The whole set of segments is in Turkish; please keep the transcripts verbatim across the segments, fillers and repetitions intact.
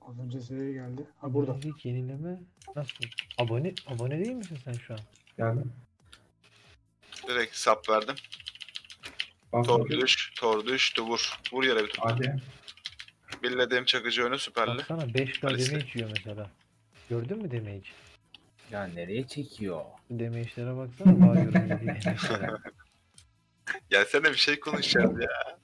Az önce Z'ye geldi. Ha burada. Abonelik yenileme nasıl? Abone abone değil misin sen şu an? Geldim. Direkt sap verdim. Bas Tor bakayım. düş, tor düştü vur. Vur yere bir tur. Hadi. Bildiğim çakıcı önü süperli. Baksana beş K Maalesef. damage yiyor mesela. Gördün mü damage? Ya nereye çekiyor? Damage'lere baksana Warrior'ın yediği damage'lere. Gelsene bir şey konuşacağız ya.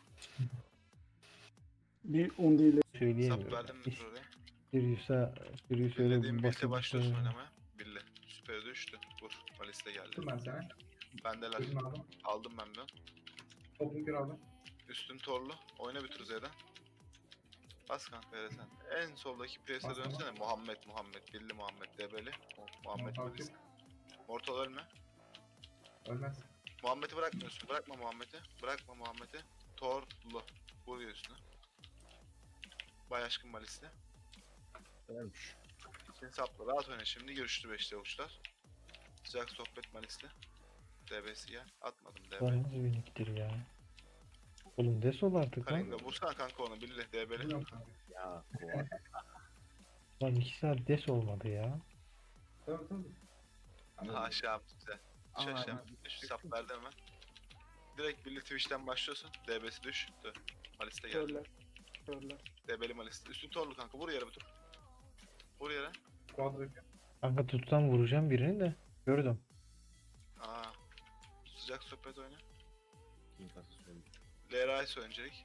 Bir on değil. Sap Söyleyemiyorum. verdim mi oraya? Sirius'a Sirius öyle Bildiğim bir birlikte basıp başlıyorsun söylüyor. oynamaya. Bille. Süper düştü. Vur. Maliste geldi. Tuttum ben sana. Bendeler. Gözümü aldım. Aldım ben de. Toplu kür aldım. Üstün torlu. Oyna bir tur Z'den. Bas kanka hele sen. En soldaki prese Bastım. dönsene. Muhammed Muhammed. Billi Muhammed. Debeli. Muhammed Mortal Maliste. Mortal ölme. Ölmez. Muhammed'i bırakmıyorsun. Bırakma Muhammed'i. Bırakma Muhammed'i. Torlu. Vuruyor üstüne. Bay aşkın Maliste. Ölmüş. Seni sapla. Rahat oyna şimdi. Görüştü beşte avuçlar. Sıcak sohbet Maliste. D B'si gel. Atmadım D B. Var nasıl birliktir ya? Oğlum desol artık lan. Karinga vursana kanka onu. Billi D B'li. Biliyorum kanka. Ya bu Lan iki saat des olmadı ya. Tabii tabii. Aşağı güzel. Düş Aa, aşağı. Düş sap verdi hemen. Direkt Billi Twitch'ten başlıyorsun. D B'si düştü. Maliste geldi. Körler. Körler. D B'li Maliste. Üstün torlu kanka. Vur yere bir tur. Vur yere. Quadro kür. Kanka tutsam vuracağım birini de. Gördüm. Aa. Sıcak sohbet oyna. kim kası söyledi. L R Ice öncelik.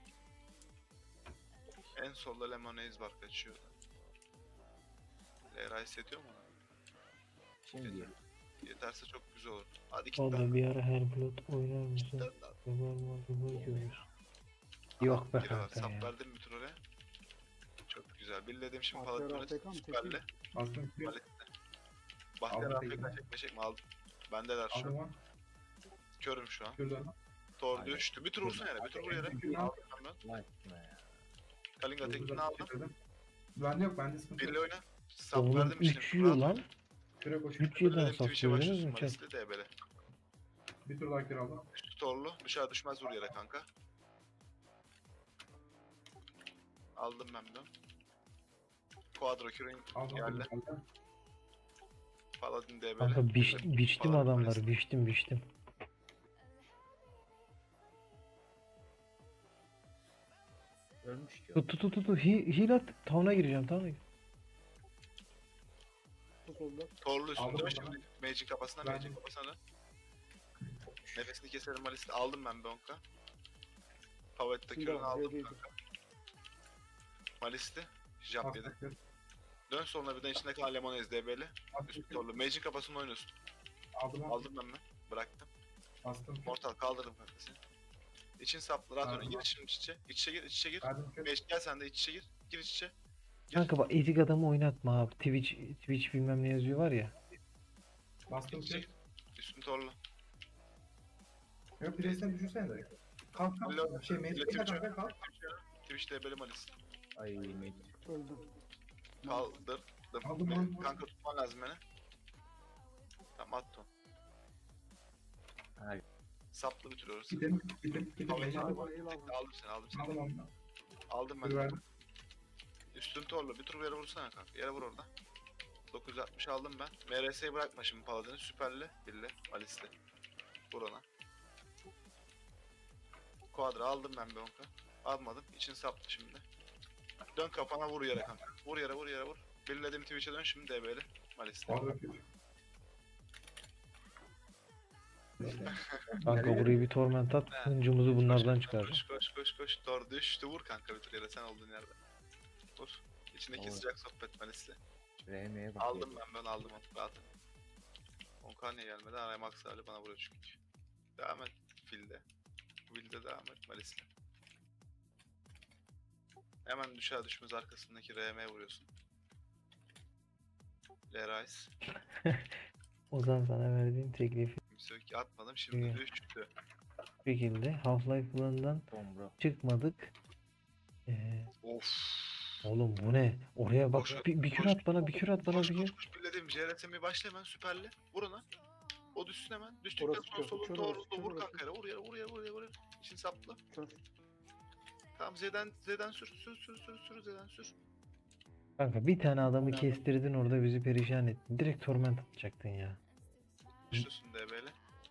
En solda Lemonade var kaçıyor. L R Ice yetiyor mu ona? Şimdi Yeterse çok güzel olur. Hadi git lan. Valla bir ara Hellblood oynar mısın? Dön lan. Var var var görüyoruz. Yok be Gir abi, kanka sap ya. verdim bir tur oraya. Çok güzel. Bildiğim şimdi Aferin, Palatino'yu Afrika mı? süperle. Bastım kür. Malette. Bahtiyar Aldım Afrika tekrar. çekme çekme aldım. Bendeler şu Aldım an. onu. Körüm şu an. Kür dön. Tor Aynen. düştü. Bir tur vursun yere. Bir tur vur yere. Kür al. Aldım ben. lan gitme ya. Kalinga tekini aldım. Bende yok. Bende sıkıntı Birle yok. oyna. Sap Oğlum verdim işte. üç yiyor lan. Küre koşuyor. üç yıldan Bildiğim Twitch'e saplıyor başlıyorsun. mu? Çat. Maliste D B'li. Bir tur daha kür aldım. Üstü torlu. Dışarı düşmez vur yere kanka. Aldım ben bunu. Quadro Curing Aldım. geldi. Aldım. Paladin D B'li. Kanka biç, biçtim Paladin adamları Maliste. biçtim biçtim. Ölmüş ki o. Tut tut tut tut He- heal at. Town'a gireceğim town'a gir. Bu solda. Torlu üstünde Aldım mi ben. şimdi? Mage'in kafasına, Ben- Mage'in kafasına dön. Nefesini keserim Malis'te. Aldım ben Bonka. Pavet'te Şimdi kürünü var. aldım Z'deydi. kanka. Malis'te. Jump yedi. Bastım kür. Dön sonra birden içinde kalan Lemonade D B'li. Bastım Üstü kür. torlu. Mage'in kafasını oynuyorsun. Aldım onu. Aldım ben mi? Bıraktım. Bastım kür. Mortal kaldırdım kankasını. İçin saplı. Rahat Aldım. oyna. Gir şimdi iç içe. İç içe gir. İç içe gir. Verdim kür. Mage gel sen de iç içe gir. Gir iç içe. Gir. Kanka bak ezik adamı oynatma abi. Twitch Twitch bilmem ne yazıyor var ya. Bastım İç içe kür. gir. Üstün torlu. Yok bireysel düşünsene de. Kalk kalk. Bilo- Şey mecbur Bilo- kanka kalk. Twitch D B'li Malis. Ay mecbur. Öldüm. Kaldırdım. Aldım Benim onu. kanka tutman lazım beni. Tamam attım. Ha, Saplı bitiriyoruz. Gidelim gidelim gidelim. Tamam, Mecbur. Aldım. Aldım Aldım. seni aldım seni. Aldım onu. Aldım Kür ben. verdim. Üstün torlu. Bir tur yere vursana kanka. Yere vur orada. dokuz yüz altmış aldım ben. M R S'yi bırakma şimdi Paladin'i. Süperli. Birli. Alice'li. Vur ona. Quadra aldım ben bir onka. Almadım. İçin saplı şimdi. Dön kafana vur yere kanka. Vur yere vur yere vur. Birledim Twitch'e dön şimdi D B'li. Alice'li. Quadro kür. Kanka burayı bir torment at. Hıncımızı bunlardan Koş çıkaracağız. koş koş koş. Tor düştü vur kanka bir tur yere sen olduğun yerde. Vur. İçindeki Olur. sıcak sohbet Alice'li. R M'ye bak. Aldım ben ben aldım onu rahat. Onkan niye gelmedi? Araya Max Ali bana vuruyor çünkü. Devam et Fil'de. Will'de devam et Malis'le. Hemen düşer düşmez arkasındaki R M'ye vuruyorsun. Lerais. Ozan sana verdiğim teklifi Kimse yok ki atmadım şimdi İyi. düştü. bir şekilde Half-Life planından Tombro. çıkmadık. Ee, Of. oğlum bu ne? Oraya bak Koş, bir, bir kür koş, at bana bir kür at bana Koş bir koş kür. koş birledim. J R S M'yi başla hemen süperli. Vur ona. O düşsün hemen. Düştükten Orası sonra kör, solun kör doğru orası, kör vur orası. kankayla. Vur yere vur yere vur yere vur yere. İçin saplı. Kör. Tamam Z'den Z'den sür sür sür sür sür Z'den sür. Kanka bir tane adamı kestirdin orada bizi perişan ettin. Direkt torment atacaktın ya. Güçlüsün D B'li.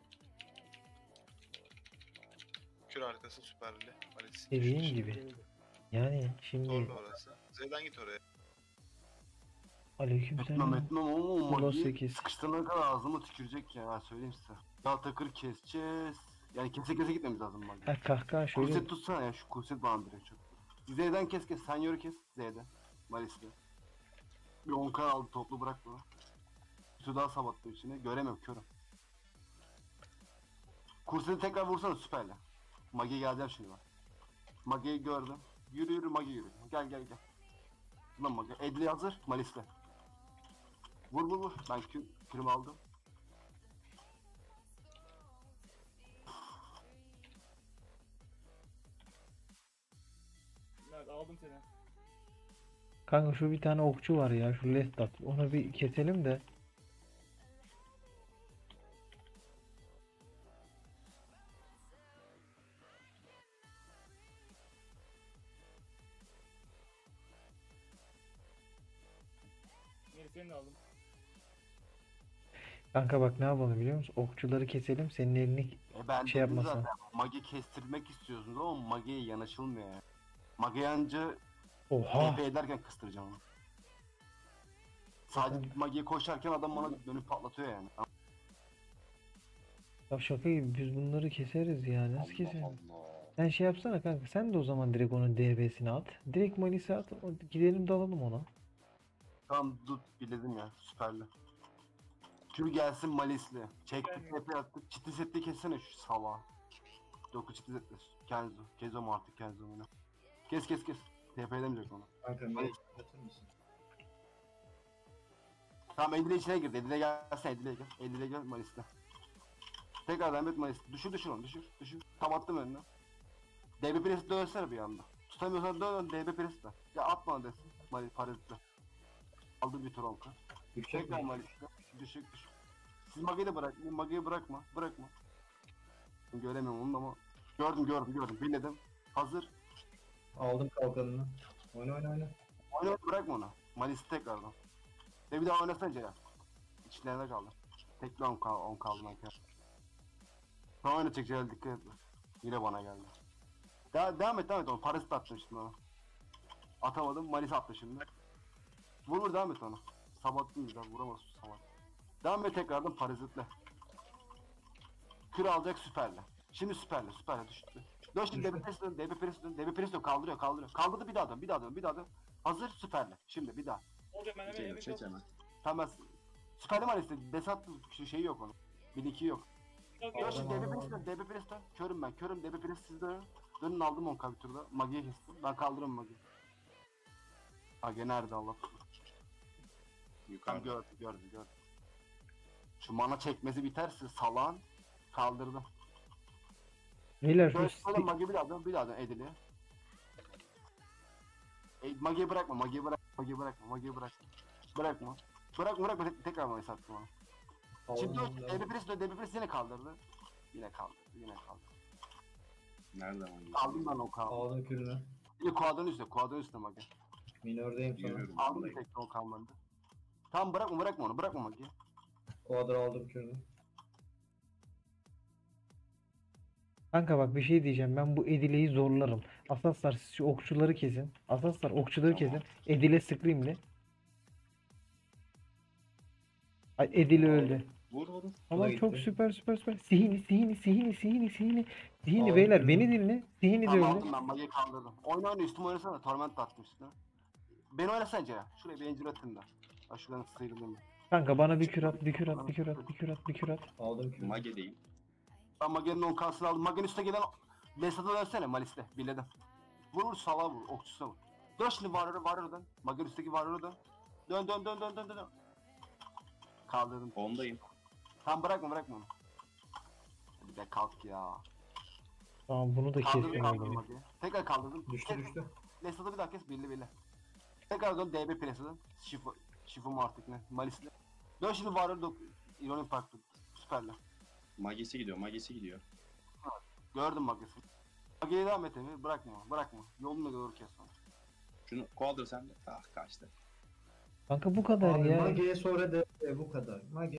Kür arkası süperli. Alice. Dediğim gibi. Yani şimdi Torlu orası. Z'den git oraya. Etmem aleykümselam. etmem ama o Kulağı Magi'yi sekiz. sıkıştırana kadar ağzıma tükürecek ya söyleyeyim size. Ya takır keseceğiz. Yani kese kese gitmemiz lazım Magi. Ha kahkaha şöyle. Kurset tutsana ya şu kurset bana direkt çok. Z'den kes kes sen yürü kes Z'den. Malis'le. Bir on k aldı toplu bırak bunu. Bir su daha sabattı içine göremiyorum körüm. Kurseti tekrar vursana süperle. Magi'ye geleceğim şimdi ben. Magi'yi gördüm. Yürü yürü Magi yürü. Gel gel gel. Lan Magi. Edli hazır Malis'le. Vur vur vur. Ben kü kürümü aldım. Mert aldım seni. Kanka şu bir tane okçu var ya şu Lestat. Onu bir keselim de. Meri seni de aldım. Kanka bak ne yapalım biliyor musun? Okçuları keselim senin elini E ben şey dedim yapmasın. zaten. Magi kestirmek istiyorsunuz ama Magi'ye yanaşılmıyor ya. Magi anca Oha. T P ederken kıstıracağım onu. Sadece Magi'ye koşarken adam bana dönüp patlatıyor yani. Ya şaka gibi biz bunları keseriz ya. Nasıl keseriz? Sen şey yapsana kanka sen de o zaman direkt onun D B'sini at. Direkt Malis'e at. o- Gidelim dalalım ona. Tamam tut biledim ya süperli. Kür gelsin Malis'li. Çektik T P attık. Çiti setli kessene şu salağı. Doku çiti setli. Kenzo. Kezo mu artık Kenzo mu ne? Kes kes kes. T P edemeyecek onu. Kanka Meri atır mısın? Tamam Edile içine girdi. Edile gelsin Edile gel. Edile gel Malis'le. Tekrar devam et Malis'le. Düşür düşür onu düşür. Düşür. Tam attım önüne. D B Pres'i dönsene bir anda. Tutamıyorsan dön D B Pres'le. Ya atma onu desin. Malis Paris'le. Aldı bir tur onka. Yüksek Tekrar mi? Malis'le. Düşük düşük. Siz Magi'yi de bırak. Magi'yi bırakma. Bırakma. Göremiyorum onu ama. Gördüm gördüm gördüm. Biledim. Hazır. Aldım kalkanını. Oyna oyna oyna. Oyna bırakma onu. Malis'i tekrardan. Ve bir daha oynasana ya. İçlerine kaldı. Tekli on kaldı. on kaldı ben kere. Tamam oyna çek Celal dikkat et. Yine bana geldi. De devam et devam et onu. Paris de attım şimdi ona. Atamadım. Malis attı şimdi. Vur vur devam et onu. Sabattın güzel. Vuramaz sabat. Devam et tekrardan Paris'le. Kür alacak süperle. Şimdi süperle. Süperle düştü. Dön şimdi D B Pres dön. D B Pres dön. D B Pres dön. Kaldırıyor kaldırıyor. Kaldırdı bir daha dön. Bir daha dön. Bir daha dön. Hazır süperle. Şimdi bir daha. Olacak ben hemen Çek, hemen çek kaldım. hemen. Tamam ben süperli Malis'te. Desat şu şeyi yok onun. Bir iki yok. Kalk, Dön kalk. şimdi D B Pres dön. D B Pres dön. Körüm ben. Körüm D B Pres sizde dön. Dönün aldım on bir turda. Magi'ye kestim. Ben kaldırıyorum Magi'yi. Magi nerede Allah? Tamam Yukarıda. gördüm gördüm gördüm. Şu mana çekmesi biterse salağın kaldırdım. Beyler şu Böyle sti- böyle Magi bir daha dön bir daha dön Edil'i. E, Magi'yi bırakma Magi'yi bırak Magi'yi bırakma Magi'yi bırakma. Bırakma. Bırakma bırakma tek, tekrar Magi'yi sattım ona. Şimdi Aldım o aldım. D B Pres dön D B Pres yine kaldırdı. Yine kaldırdı yine kaldırdı. Nerede ama? Aldım ben o kaldı. Aldım kürünü. Yine kuadrın üstüne kuadrın üstüne Magi. Minördeyim sana. Yürüyorum. Aldım buradayım. tek o kalmadı. Tamam bırakma bırakma onu bırakma Magi'yi. Kuadra aldım kürünü. Kanka bak bir şey diyeceğim. Ben bu Edile'yi zorlarım. Asaslar siz şu okçuları kesin. Asaslar okçuları Tamam. kesin. Edile Scream'li. Ay Edile öldü. Vur vur. Ama gitti. çok süper süper süper. Sihini sihini sihini sihini sihini. Sihini Aldım beyler kürünü. beni dinle. Sihini de Tamam öldü. aldım ben Magi'yi kaldırdım. Oyna oyna üstüme oynasana Torment de attım üstüne. Beni oynasana ya. Şuraya bir encir atayım da. Ha şuradan sıyrılayım. Kanka bana bir kür at, bir kür at, bir kür at, bir kür at, bir kür at. Aldım kürünü. Mage değil. Ben Magi'nin on kasını aldım. Magi'nin üstüne gelen Lesat'a dönsene Malis'te. Biledim. Vur vur salağa vur. Okçusuna vur. Dön şimdi Warrior'a Warrior'a dön. Magi'nin üstteki Warrior'a dön. Dön dön dön dön dön dön. Kaldırdım. Ondayım. Tamam bırakma bırakma onu. Bir de kalk ya. Tamam bunu da Kaldırdım kestim kaldırdım öyle. Magi'yi. Tekrar kaldırdım. Düştü Tek- düştü. Lesat'a bir daha kes birli birli. Tekrar dön D B Pres'e dön. Şifo, şifo mu artık ne? Malis'le. Dön şimdi Warrior'da Ironing Park'ta. Süperler. Magesi gidiyor. Magesi gidiyor. Gördüm Magi'sini. Magi'ye devam et Emir. Bırakma bırakma. Yolunu doğru kes onu. Şunu Quadra sende. Ah kaçtı. Kanka bu kadar Abi ya. Mage'ye sonra de e, bu kadar. Mage